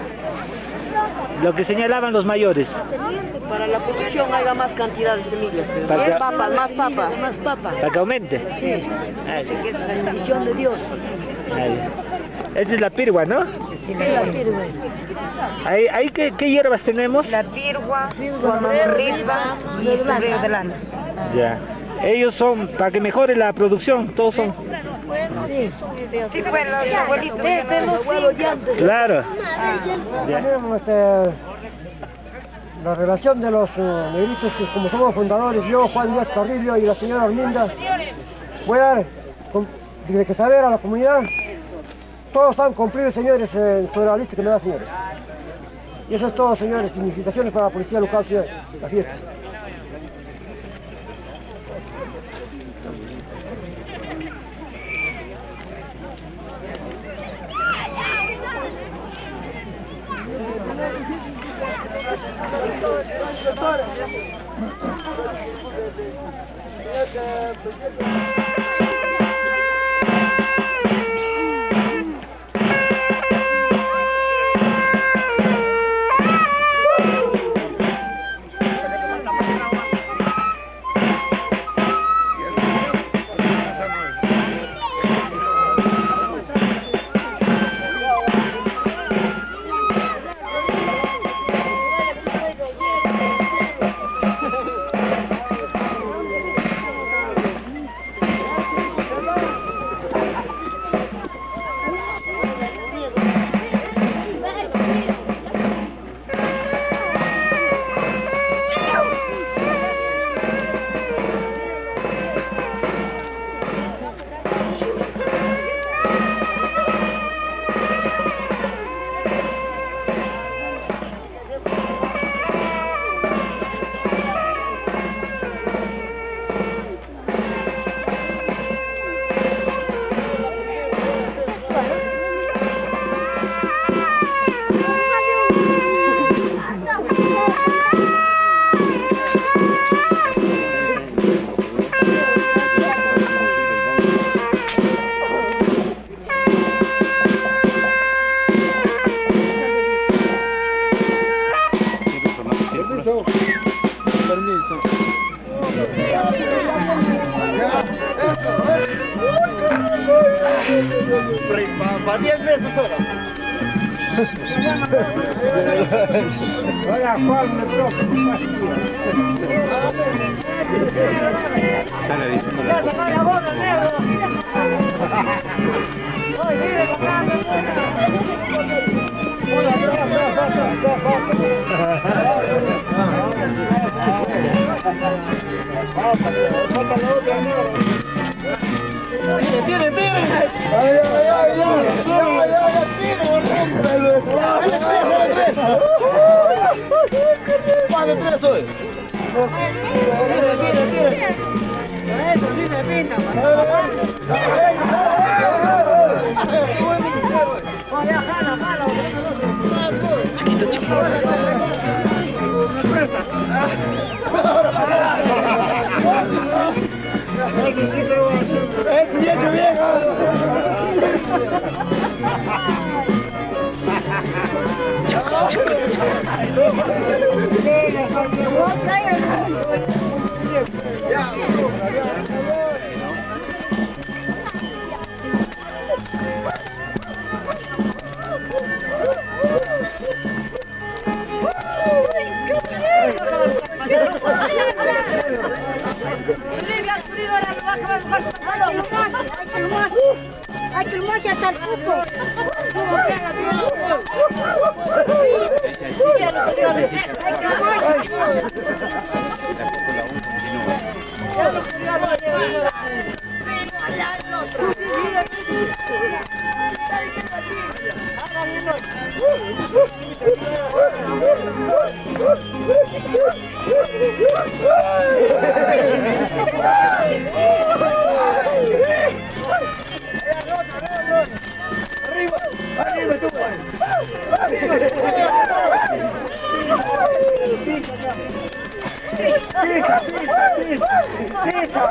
Speaker 16: Lo que señalaban los mayores.
Speaker 12: Para la producción haya más cantidad de semillas, pero
Speaker 16: para
Speaker 12: más
Speaker 16: que,
Speaker 12: papas, más papas. Más papas.
Speaker 16: Para que aumente.
Speaker 12: Sí. Dice que es la bendición de Dios.
Speaker 16: Ahí. Esta es la pirgua, ¿no?
Speaker 12: Sí, la pirgua.
Speaker 16: Ahí, ahí ¿qué, ¿qué hierbas tenemos?
Speaker 12: La pirgua, guamarripa y sombrero de lana.
Speaker 16: Ya. Ellos son, para que mejore la producción, todos son.
Speaker 12: Sí, sí, pues los abuelitos. Desde los abuelos.
Speaker 16: Claro.
Speaker 6: Tenemos este, la relación de los uh, negritos que como somos fundadores, yo, Juan Díaz Carrillo y la señora Arminda, voy a dar de que saber a la comunidad, todos han cumplido, señores, sobre la lista que me da, señores. Y eso es todo, señores, invitaciones para la policía local, señores, la fiesta.
Speaker 9: Para diez meses ahora.
Speaker 11: Hola Juan, me toca.
Speaker 14: Dale, dice.
Speaker 11: Ya se va la bola, negro. Oye, mire, papá, me
Speaker 9: Tire, tire, tire.
Speaker 11: Ay, ay, ay, ay, ay, ay, tire, rómpelo,
Speaker 9: Más de tres hoy.
Speaker 11: Tire, tire, tire. Eso sí me pinta, Oye, jala, jala.
Speaker 16: Chiquito, chiquito.
Speaker 9: ¿Me prestas? Ese sí que lo voy a hacer. Ese sí que bien.
Speaker 13: Hay que lumar hasta el fútbol.
Speaker 9: Arriba, arriba tú. Pisa, pisa,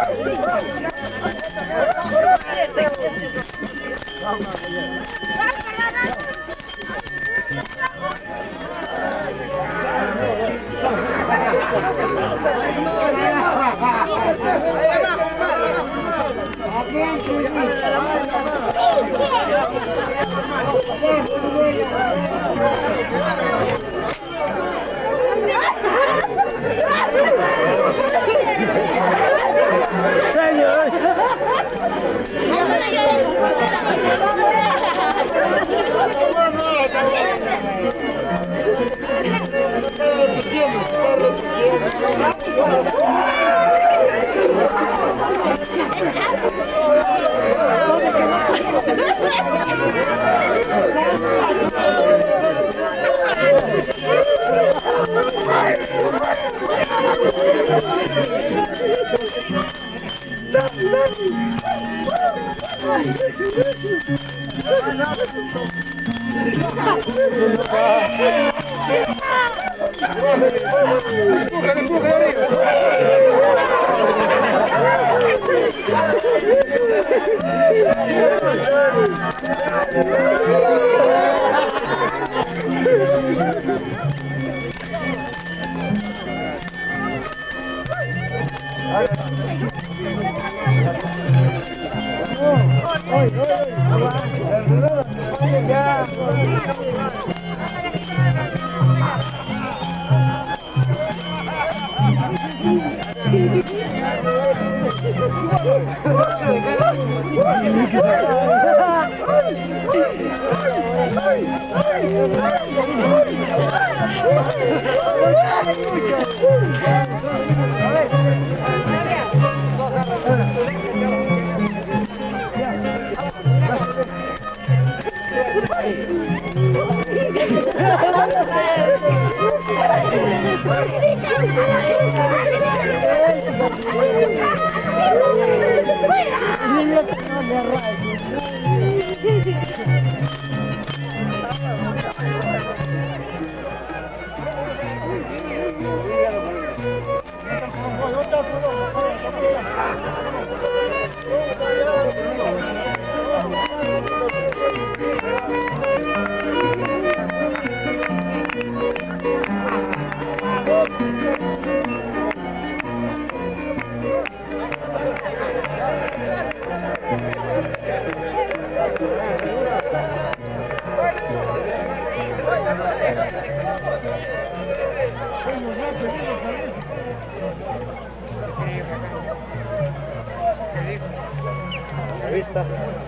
Speaker 7: vista.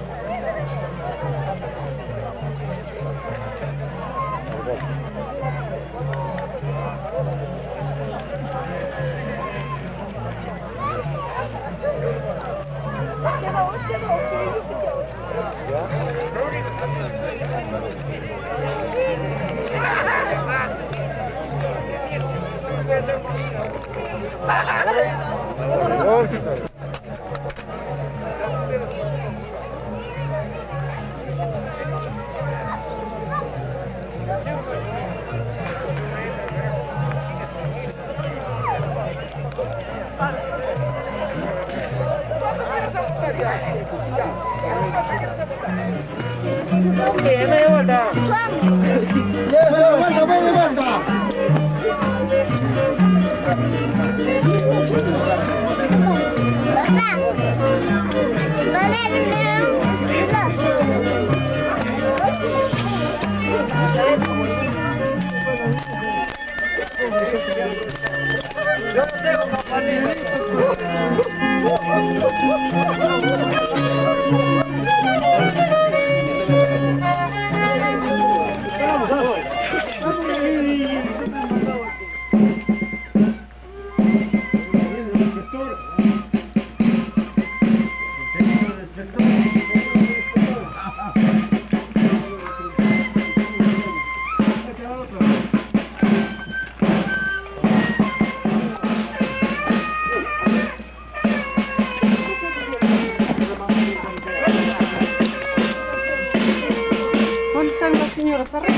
Speaker 3: ¿Dónde están las señoras arriba?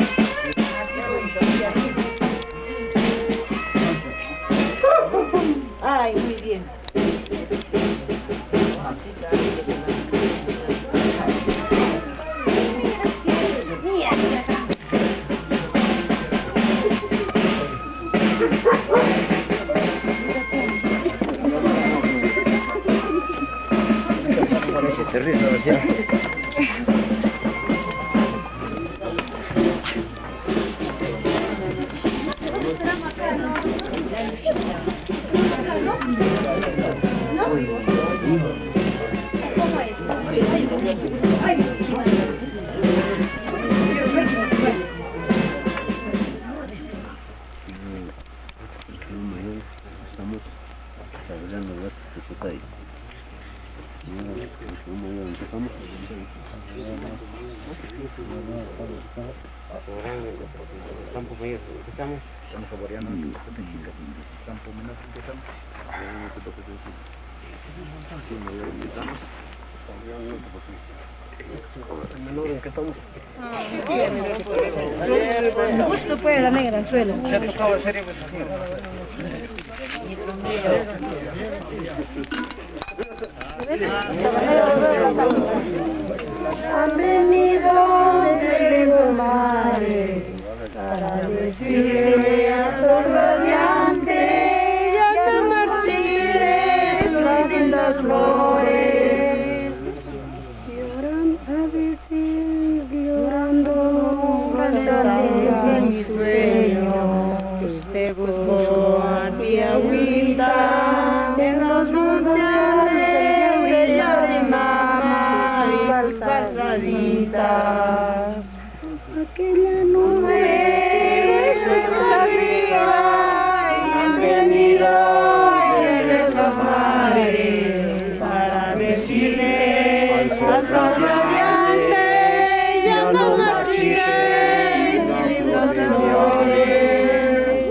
Speaker 3: Ay, muy bien. Mira.
Speaker 5: Parece terrible, ¿no? ¿Sí?
Speaker 7: Estamos arreglando el gasto que se cae. Empezamos.
Speaker 5: Campo mayor, empezamos. Estamos saboreando el campo menor, empezamos. Sí, mayor, empezamos. Menor, ¿en qué estamos?
Speaker 3: Justo fue la negra al suelo.
Speaker 5: Se ha tocado en serio, pues.
Speaker 18: Han venido de lejos mares para decirle a sol radiante, ya te marchites las lindas flores. Lloran a veces, llorando, cantan mis sueños. Te busco a ti agüita en los montes de Yarimama y sus balsaditas. Aquella nube es arriba y han venido de los mares para decirle al sol radiante, ya no marchites lindos flores.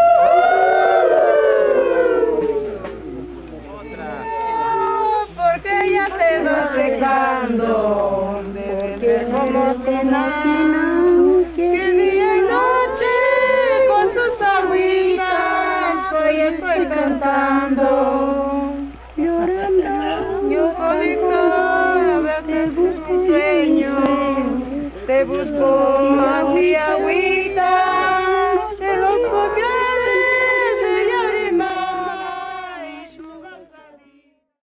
Speaker 18: Porque ya te vas secando, debe ser como Tenapina, que día y noche con sus agüitas hoy estoy cantando, llorando, yo solito a veces busco sueño, te busco a ti agüita.